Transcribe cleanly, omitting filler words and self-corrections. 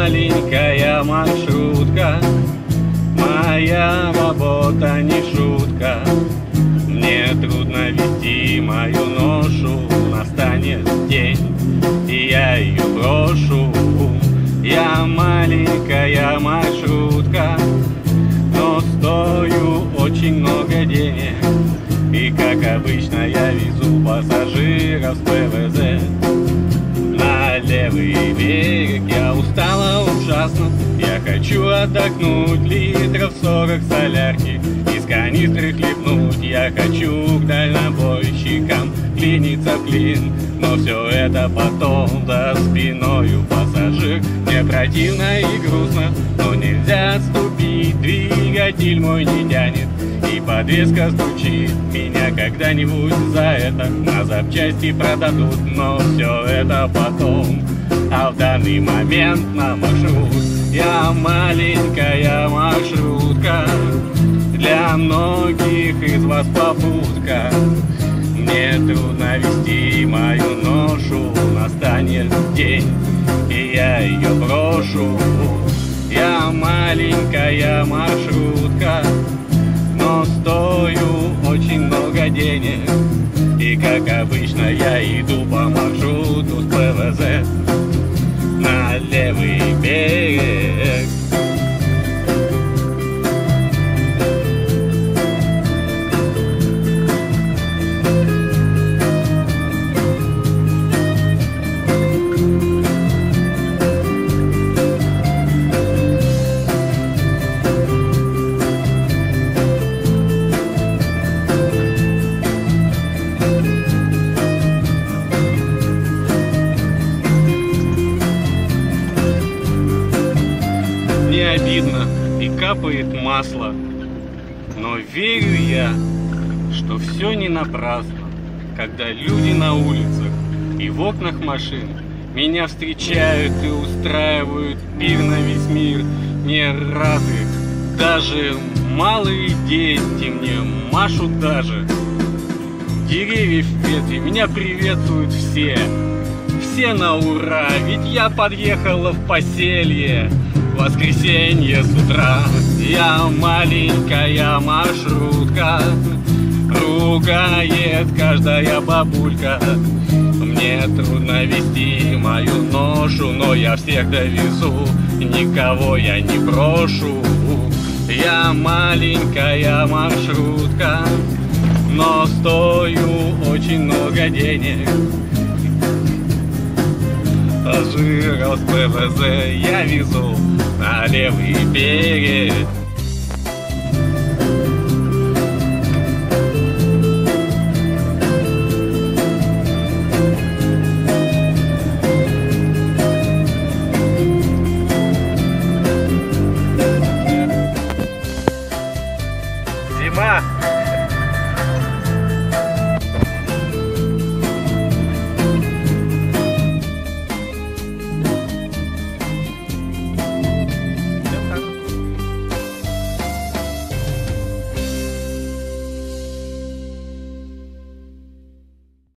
маленькая маршрутка, моя работа не шутка. Мне трудно вести мою ношу, настанет день, и я ее брошу. Я маленькая маршрутка, но стою очень много денег. И как обычно я везу пассажиров с ПВЗ на левый берег. Я устала ужасно, я хочу отдохнуть, литров 40 солярки из канистры хлебнуть. Я хочу к дальнобойщикам клиниться в клин, но все это потом за спиною пассажир. Мне противно и грустно, но нельзя отступить, двигатель мой не тянет и подвеска стучит. Меня когда-нибудь за это на запчасти продадут, но все это потом, а в данный момент на маршрут. Я маленькая маршрутка, для многих из вас попутка. Мне трудно вести мою ношу, настанет день, и я ее брошу. Я маленькая маршрутка, но стою очень много денег. И как обычно я иду по маршруту с ПВЗ на левый берег. Мне обидно и капает масло, но верю я, что все не напрасно, когда люди на улицах и в окнах машин меня встречают и устраивают пир на весь мир. Мне рады даже малые дети, мне машут даже деревья в ветви, меня приветствуют все на ура, ведь я подъехала в поселье воскресенье с утра. Я маленькая маршрутка, ругает каждая бабулька. Мне трудно вести мою ношу, но я всех довезу, никого я не брошу. Я маленькая маршрутка, но стою очень много денег. Пассажиров с ПВЗ я везу на левый берег.